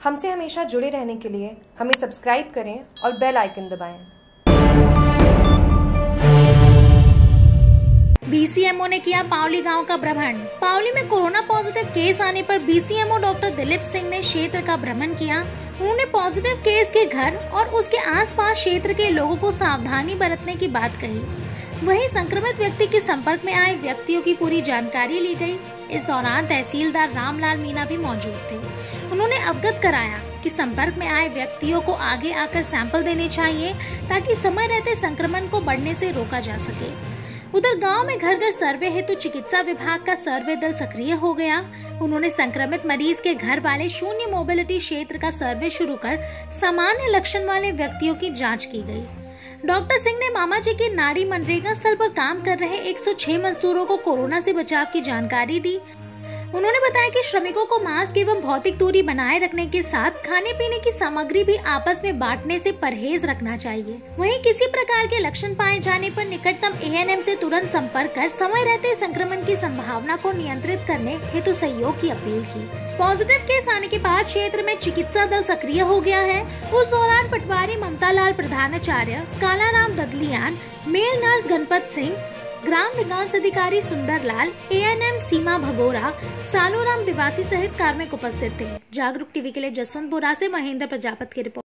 हमसे हमेशा जुड़े रहने के लिए हमें सब्सक्राइब करें और बेल आइकन दबाएं। बीसीएमओ ने किया पावली गांव का भ्रमण। पावली में कोरोना पॉजिटिव केस आने पर बीसीएमओ डॉक्टर दिलीप सिंह ने क्षेत्र का भ्रमण किया। उन्होंने पॉजिटिव केस के घर और उसके आसपास क्षेत्र के लोगों को सावधानी बरतने की बात कही। वहीं संक्रमित व्यक्ति के संपर्क में आए व्यक्तियों की पूरी जानकारी ली गई। इस दौरान तहसीलदार रामलाल मीणा भी मौजूद थे। उन्होंने अवगत कराया कि संपर्क में आए व्यक्तियों को आगे आकर सैंपल देने चाहिए ताकि समय रहते संक्रमण को बढ़ने से रोका जा सके। उधर गांव में घर घर सर्वे हेतु चिकित्सा विभाग का सर्वे दल सक्रिय हो गया। उन्होंने संक्रमित मरीज के घर वाले शून्य मोबिलिटी क्षेत्र का सर्वे शुरू कर सामान्य लक्षण वाले व्यक्तियों की जांच की गई। डॉक्टर सिंह ने मामा जी के नाड़ी मनरेगा स्थल पर काम कर रहे 106 मजदूरों को कोरोना से बचाव की जानकारी दी। उन्होंने बताया कि श्रमिकों को मास्क एवं भौतिक दूरी बनाए रखने के साथ खाने पीने की सामग्री भी आपस में बांटने से परहेज रखना चाहिए। वहीं किसी प्रकार के लक्षण पाए जाने पर निकटतम एएनएम से तुरंत संपर्क कर समय रहते संक्रमण की संभावना को नियंत्रित करने हेतु सहयोग की अपील की। पॉजिटिव केस आने के बाद क्षेत्र में चिकित्सा दल सक्रिय हो गया है। उस दौरान पटवारी ममता लाल प्रधानाचार्य, कालाराम ददलियान, मेल नर्स गणपत सिंह, ग्राम विकास अधिकारी सुंदर लाल, एएनएम सीमा भगोरा, सालूराम दिवासी सहित कार्मिक उपस्थित थे। जागरूक टीवी के लिए जसवंतपुरा से महेंद्र प्रजापति की रिपोर्ट।